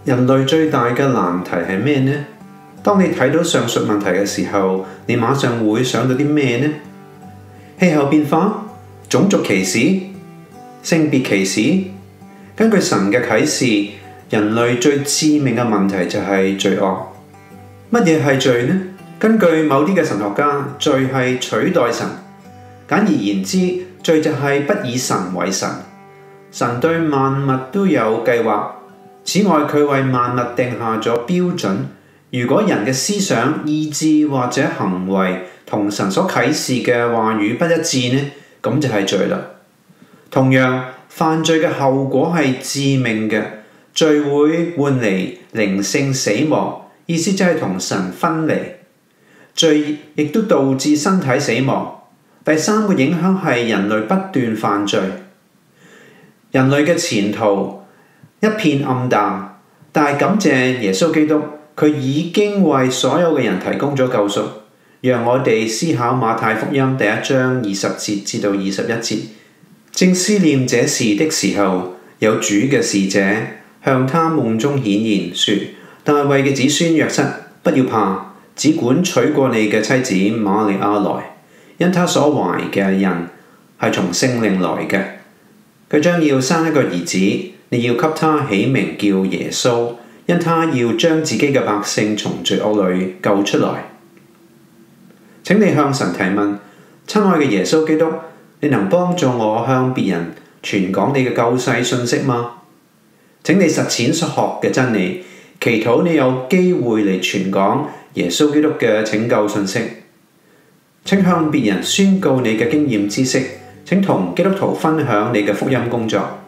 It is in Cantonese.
人類最大嘅難題係咩呢？當你睇到上述問題嘅時候，你馬上會想到啲咩呢？氣候變化、種族歧視、性別歧視。根據神嘅啟示，人類最致命嘅問題就係罪惡。乜嘢係罪呢？根據某啲嘅神學家，罪係取代神。簡而言之，罪就係不以神為神。神對萬物都有計劃，此外佢為萬物定下咗標準。如果人嘅思想、意志或者行為同神所啟示嘅話語不一致呢，咁就係罪啦。同樣，犯罪嘅後果係致命嘅，罪會換嚟靈性死亡，意思即係同神分離。罪亦都導致身體死亡。第三個影響係人類不斷犯罪，人類嘅前途一片暗淡。但係感謝耶穌基督，佢已經為所有嘅人提供咗救贖。讓我哋思考馬太福音第1章20節至到21節。正思念這事的時候，有主嘅使者向他夢中顯現，說：大衛嘅子孫約瑟，不要怕，只管娶過你嘅妻子瑪利亞來，因他所懷嘅人係從聖靈來嘅。佢將要生一個兒子，你要給他起名叫耶穌，因他要將自己嘅百姓從罪惡裏救出來。請你向神提問：親愛嘅耶穌基督，你能幫助我向別人傳講你嘅救世信息嗎？請你實踐所學嘅真理，祈禱你有機會嚟傳講耶穌基督嘅拯救信息。請向別人宣告你嘅經驗知識，請同基督徒分享你嘅福音工作。